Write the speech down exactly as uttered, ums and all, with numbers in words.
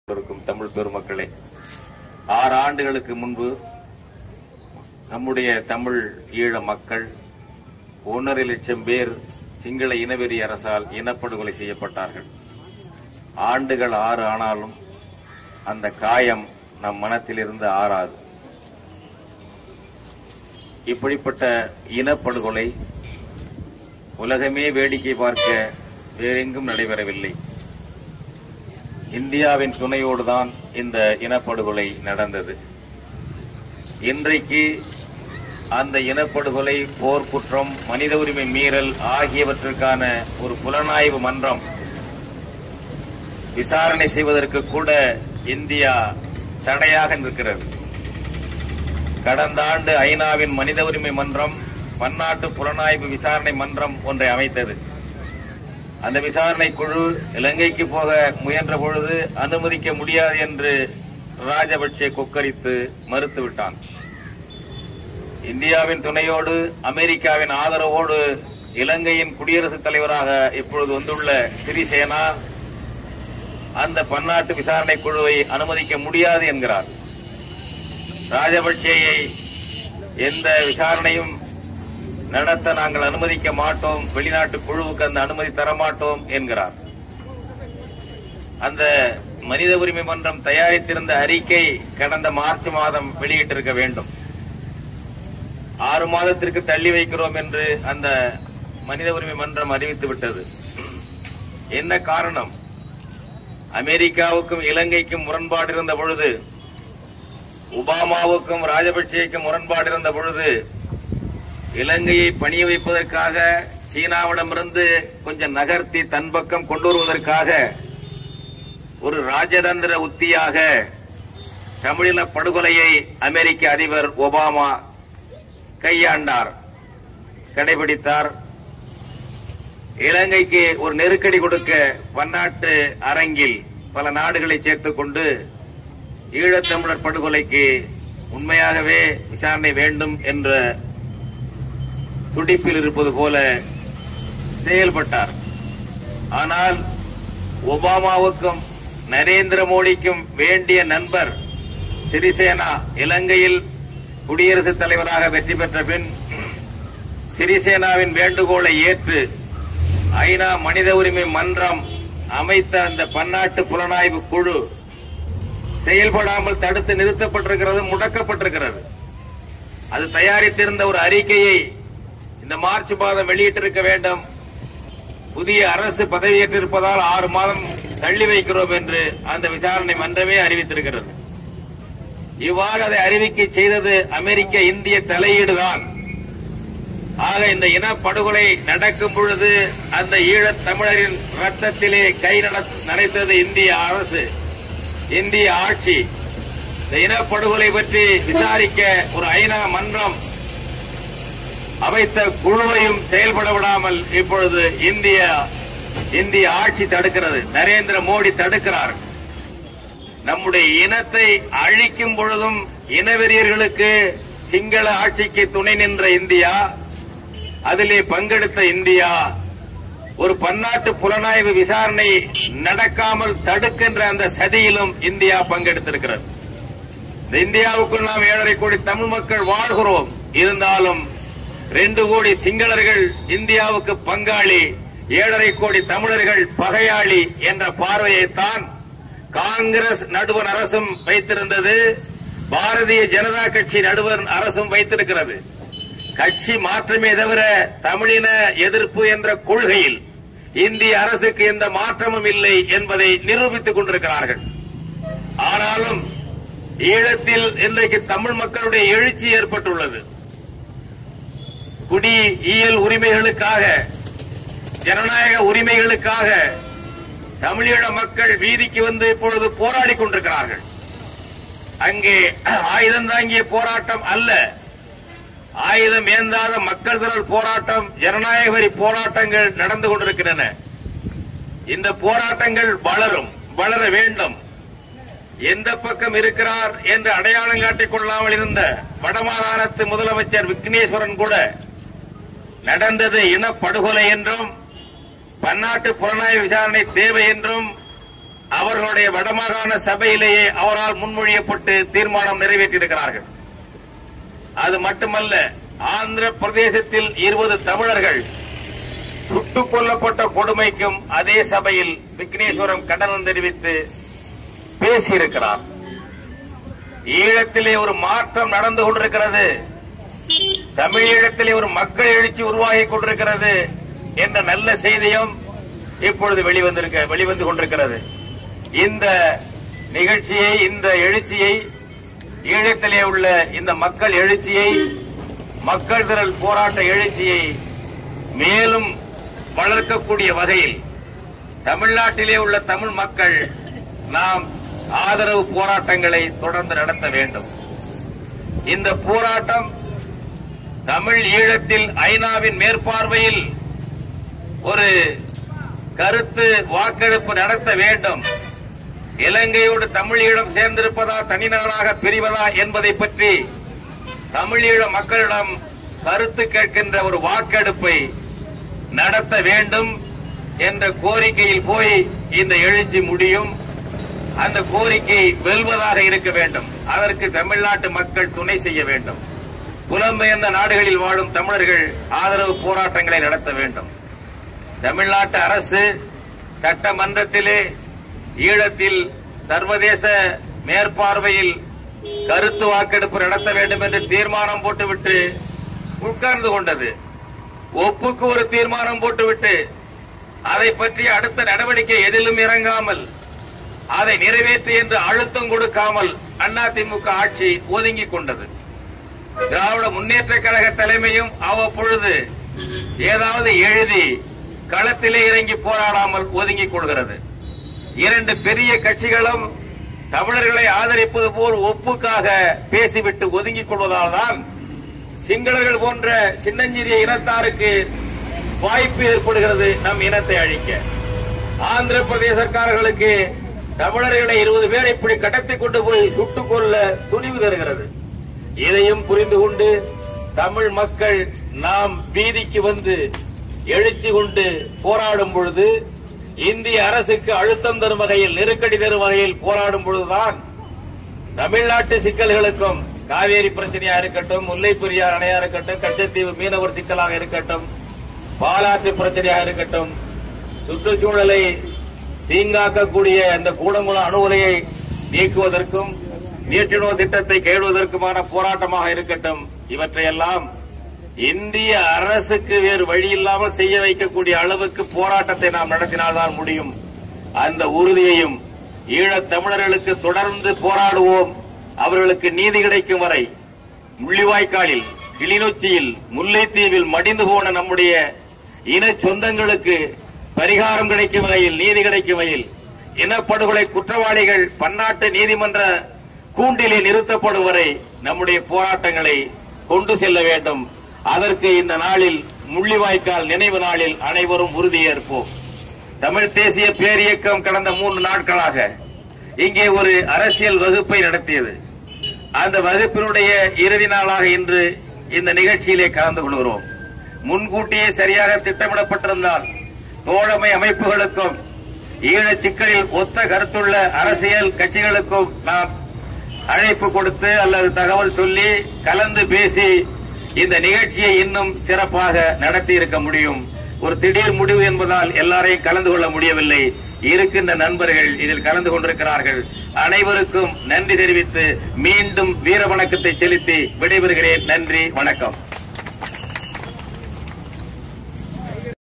தமிழ் பெருமக்களே, ஆறு ஆண்டுகளுக்கு முன்பு நம்முடைய தமிழ் ஈழ மக்கள் ஒன்றரை லட்சம் பேர் சிங்கள இனவெறி அரசால் இனப்படுகொலை செய்யப்பட்டார்கள். ஆண்டுகள் ஆறு ஆனாலும் அந்த காயம் நம் மனத்திலிருந்து ஆறாது. இப்படிப்பட்ட இனப்படுகொலை உலகமே வேடிக்கை பார்க்க வேறெங்கும் நடைபெறவில்லை. இந்தியாவின் துணையோடுதான் இந்த இனப்படுகொலை நடந்தது. இன்றைக்கு அந்த இனப்படுகொலை, போர்க்குற்றம், மனித உரிமை மீறல் ஆகியவற்றிற்கான ஒரு புலனாய்வு மன்றம் விசாரணை செய்வதற்கு கூட இந்தியா தடையாக நிற்கிறது. கடந்த ஆண்டு ஐநாவின் மனித உரிமை மன்றம் பன்னாட்டு புலனாய்வு விசாரணை மன்றம் ஒன்றை அமைத்தது. அந்த விசாரணை குழு இலங்கைக்கு போக முயன்ற பொழுது அனுமதிக்க முடியாது என்று ராஜபக்சே கொக்கரித்து மறுத்துவிட்டான். இந்தியாவின் துணையோடு, அமெரிக்காவின் ஆதரவோடு இலங்கையின் குடியரசுத் தலைவராக இப்பொழுது வந்துள்ள சிறிசேனா அந்த பன்னாட்டு விசாரணை குழுவை அனுமதிக்க முடியாது என்கிறார். ராஜபக்சேயை எந்த விசாரணையும் நடத்த நாங்கள் அனுமதிக்க மாட்டோம், வெளிநாட்டு குழுவுக்கு அந்த அனுமதி தரமாட்டோம் என்கிறார். அந்த மனித உரிமை மன்றம் தயாரித்திருந்த அறிக்கை கடந்த மார்ச் மாதம் வெளியிட்டிருக்க வேண்டும். ஆறு மாதத்திற்கு தள்ளி வைக்கிறோம் என்று அந்த மனித உரிமை மன்றம் அறிவித்துவிட்டது. என்ன காரணம்? அமெரிக்காவுக்கும் இலங்கைக்கும் முரண்பாடு இருந்த பொழுது, ஒபாமாவுக்கும் ராஜபக்சேக்கும் முரண்பாடு இருந்த பொழுது, இலங்கையை பணிய வைப்பதற்காக சீனாவிடமிருந்து கொஞ்சம் நகர்த்தி தன் பக்கம் கொண்டு வருவதற்காக ஒரு ராஜதந்திர உத்தியாக தமிழின படுகொலையை அமெரிக்க அதிபர் ஒபாமா கையாண்டார், கடைபிடித்தார். இலங்கைக்கு ஒரு நெருக்கடி கொடுக்க பன்னாட்டு அரங்கில் பல நாடுகளை சேர்த்துக் கொண்டு ஈழத்தமிழர் படுகொலைக்கு உண்மையாகவே விசாரணை வேண்டும் என்ற துடிப்பில் இருப்பது போல செயல்பட்டார். ஆனால் ஒபாமாவுக்கும் நரேந்திர மோடிக்கும் வேண்டிய நண்பர் சிறிசேனா இலங்கையில் குடியரசுத் தலைவராக வெற்றி பெற்ற பின் சிறிசேனாவின் வேண்டுகோளை ஏற்று ஐநா மனித உரிமை மன்றம் அமைத்த அந்த பன்னாட்டு புலனாய்வு குழு செயல்படாமல் தடுத்து நிறுத்தப்பட்டிருக்கிறது, முடக்கப்பட்டிருக்கிறது. அது தயாரித்திருந்த ஒரு அறிக்கையை இந்த மார்ச் மாதம் வெளியிட்டிருக்க வேண்டும். புதிய அரசு பதவியேற்றிருப்பதால் ஆறு மாதம் தள்ளி வைக்கிறோம் என்று அந்த விசாரணை மன்றமே அறிவித்திருக்கிறது. இவ்வாறு அதை அறிவிக்கை செய்தது அமெரிக்க இந்திய தலையீடுதான். ஆக இந்த இனப்படுகொலை நடக்கும் பொழுது அந்த ஈழத் தமிழரின் ரத்தத்திலே கை நனைத்தது இந்திய அரசு, இந்திய ஆட்சி. இந்த இனப்படுகொலை பற்றி விசாரிக்க ஒரு ஐநா மன்றம் அமைத்த குழுவையும் செயல்பட விடாமல் இப்பொழுது இந்திய இந்திய ஆட்சி தடுக்கிறது. நரேந்திர மோடி தடுக்கிறார். நம்முடைய இனத்தை அழிக்கும் பொழுதும் இனவெறியர்களுக்கு சிங்கள ஆட்சிக்கு துணை நின்ற இந்தியா, அதிலே பங்கெடுத்த இந்தியா, ஒரு பன்னாட்டு புலனாய்வு விசாரணை நடக்காமல் தடுக்கின்ற அந்த சதியிலும் இந்தியா பங்கெடுத்திருக்கிறது. இந்த இந்தியாவுக்குள் நாம் ஏழரை கோடி தமிழ் மக்கள் வாழ்கிறோம். இருந்தாலும் ரெண்டு கோடி சிங்களர்கள் இந்தியாவுக்கு பங்காளி, ஏழரை கோடி தமிழர்கள் பகையாளி என்ற பார்வையைத்தான் காங்கிரஸ் நடுவண் அரசும் வைத்திருந்தது, பாரதிய ஜனதா கட்சி நடுவண் அரசும் வைத்திருக்கிறது. கட்சி மாற்றமே தவிர தமிழின எதிர்ப்பு என்ற கொள்கையில் இந்திய அரசுக்கு எந்த மாற்றமும் இல்லை என்பதை நிரூபித்துக் கொண்டிருக்கிறார்கள். ஆனாலும் ஈழத்தில் இன்றைக்கு தமிழ் மக்களுடைய எழுச்சி ஏற்பட்டுள்ளது. குடியியல் உரிமைகளுக்காக, ஜனநாயக உரிமைகளுக்காக தமிழீழ மக்கள் வீதிக்கு வந்து இப்பொழுது போராடிக் கொண்டிருக்கிறார்கள். அங்கே ஆயுதம் தாங்கிய போராட்டம் அல்ல, ஆயுதம் ஏந்தாத மக்கள் திரள் போராட்டம், ஜனநாயக வரி போராட்டங்கள் நடந்து கொண்டிருக்கின்றன. இந்த போராட்டங்கள் வளரும், வளர வேண்டும். எந்த பக்கம் இருக்கிறார் என்று அடையாளம் காட்டிக் கொள்ளாமல் இருந்த வடமாகாணத்து முதலமைச்சர் விக்னேஸ்வரன் கூட நடந்தது இனப்படுகொலை என்றும் பன்னாட்டு புலனாய்வு விசாரணை தேவை என்றும் அவர்களுடைய வடமாகாண சபையிலேயே அவரால் முன்மொழியப்பட்டு தீர்மானம் நிறைவேற்றியிருக்கிறார்கள். அது மட்டுமல்ல, ஆந்திர பிரதேசத்தில் இருபது தமிழர்கள் சுட்டுக் கொல்லப்பட்ட கொடுமைக்கும் அதே சபையில் விக்னேஸ்வரம் கண்டனம் தெரிவித்து பேசியிருக்கிறார். ஈழத்திலே ஒரு மாற்றம் நடந்து கொண்டிருக்கிறது, தமிழீழத்திலே ஒரு மக்கள் எழுச்சி உருவாகி கொண்டிருக்கிறது என்ற நல்ல செய்தியும் இப்பொழுது வெளிவந்திருக்க வெளிவந்து கொண்டிருக்கிறது. இந்த நிகழ்ச்சியை, இந்த எழுச்சியை, ஈழத்திலே உள்ள இந்த மக்கள் எழுச்சியை, மக்கள் திரள் போராட்ட எழுச்சியை மேலும் வளர்க்கக்கூடிய வகையில் தமிழ்நாட்டிலே உள்ள தமிழ் மக்கள் நாம் ஆதரவு போராட்டங்களை தொடர்ந்து நடத்த வேண்டும். இந்த போராட்டம் தமிழ் ஈழத்தில் ஐநாவின் மேற்பார்வையில் ஒரு கருத்து வாக்கெடுப்பு நடத்த வேண்டும். இலங்கையோடு தமிழ் ஈழம் சேர்ந்திருப்பதா, தனிநாடாக பிரிவதா என்பதை பற்றி தமிழீழ மக்களிடம் கருத்து கேட்கின்ற ஒரு வாக்கெடுப்பை நடத்த வேண்டும் என்ற கோரிக்கையில் போய் இந்த எழுச்சி முடியும். அந்த கோரிக்கை வெல்வதாக இருக்க வேண்டும். அதற்கு தமிழ்நாட்டு மக்கள் துணை செய்ய வேண்டும். புலம்பெயர்ந்த நாடுகளில் வாழும் தமிழர்கள் ஆதரவு போராட்டங்களை நடத்த வேண்டும். தமிழ்நாட்டு அரசு சட்டமன்றத்திலே ஈழத்தில் சர்வதேச மேற்பார்வையில் கருத்து வாக்கெடுப்பு நடத்த வேண்டும் என்று தீர்மானம் போட்டுவிட்டு உட்கார்ந்து கொண்டது. ஒப்புக்கு ஒரு தீர்மானம் போட்டுவிட்டு அதை பற்றி அடுத்த நடவடிக்கை எதிலும் இறங்காமல், அதை நிறைவேற்று என்று அழுத்தம் கொடுக்காமல் அதிமுக ஆட்சி ஒதுங்கிக் கொண்டது. திராவிட முன்னேற்ற கழக தலைமையும் அவ்வப்பொழுது ஏதாவது எழுதி களத்திலே இறங்கி போராடாமல் ஒதுங்கிக் கொள்கிறது. இரண்டு பெரிய கட்சிகளும் தமிழர்களை ஆதரிப்பது போல் ஒப்புக்காக பேசிவிட்டு ஒதுங்கிக் கொள்வதால் தான் சிங்களர்கள் போன்ற சின்னஞ்சிறிய இனத்தாருக்கு வாய்ப்பு ஏற்படுகிறது நம் இனத்தை அழிக்க. ஆந்திர பிரதேசக்காரர்களுக்கு தமிழர்களை இருபது பேரை இப்படி கடத்தி கொண்டு போய் சுட்டுக் கொள்ள துணிவு தருகிறது. இதையும் புரிந்து கொண்டு தமிழ் மக்கள் நாம் வீதிக்கு வந்து எழுச்சி கொண்டு போராடும் பொழுது, இந்திய அரசுக்கு அழுத்தம் தரும் வகையில், நெருக்கடி தரும் வகையில் போராடும் பொழுதுதான் தமிழ்நாட்டு சிக்கல்களுக்கும், காவேரி பிரச்சனையா இருக்கட்டும், முல்லை பெரியார் அணையா இருக்கட்டும், கச்சத்தீவு மீனவர் சிக்கலாக இருக்கட்டும், பாலாற்று பிரச்சனையாக இருக்கட்டும், சுற்றுச்சூழலை தீங்காக்கக்கூடிய இந்த கூடங்குளம் அணு உலையை நீக்குவதற்கும் நீட்டினோ திட்டத்தை கைவிடுவதற்குமான போராட்டமாக இருக்கட்டும், இவற்றையெல்லாம் இந்திய அரசுக்கு வேறு வழி இல்லாமல் செய்ய வைக்கக்கூடிய அளவுக்கு போராட்டத்தை நாம் நடத்தினால்தான் முடியும். அந்த உறுதியையும் ஈழத் தமிழர்களுக்கு தொடர்ந்து போராடுவோம். அவர்களுக்கு நீதி கிடைக்கும் வரை முள்ளிவாய்க்காலில், கிளிநொச்சியில், முல்லைத்தீவில் மடிந்து போன நம்முடைய இன சொந்தங்களுக்கு பரிகாரம் கிடைக்கும் வகையில், நீதி கிடைக்கும் வகையில், இனப்படுகொலை குற்றவாளிகள் பன்னாட்டு நீதிமன்ற கூண்டிலே நிறுத்தப்படும் வரை நம்முடைய போராட்டங்களை கொண்டு செல்ல வேண்டும். அதற்கு இந்த நாளில், முள்ளிவாய்க்கால் நினைவு நாளில் அனைவரும் உறுதியேற்போம். தமிழ் தேசிய பேரியக்கம் கடந்த மூன்று நாட்களாக இங்கே ஒரு அரசியல் வகுப்பை நடத்தியது. அந்த வகுப்பினுடைய இறுதி நாளாக இன்று இந்த நிகழ்ச்சியிலே கலந்து கொள்கிறோம். முன்கூட்டியே சரியாக திட்டமிடப்பட்டிருந்தால் தோழமை அமைப்புகளுக்கும் ஈழச் சிக்கலில் ஒத்த கருத்துள்ள அரசியல் கட்சிகளுக்கும் நாம் அழைப்பு கொடுத்து அல்லது தகவல் சொல்லி கலந்து பேசி இந்த நிகழ்ச்சியை இன்னும் சிறப்பாக நடத்தி இருக்க முடியும். ஒரு திடீர் முடிவு என்பதால் எல்லாரையும் கலந்து கொள்ள முடியவில்லை. இருக்கின்ற நண்பர்கள் இதில் கலந்து கொண்டிருக்கிறார்கள். அனைவருக்கும் நன்றி தெரிவித்து மீண்டும் வீர வணக்கத்தை செலுத்தி விடைபெறுகிறேன். நன்றி, வணக்கம்.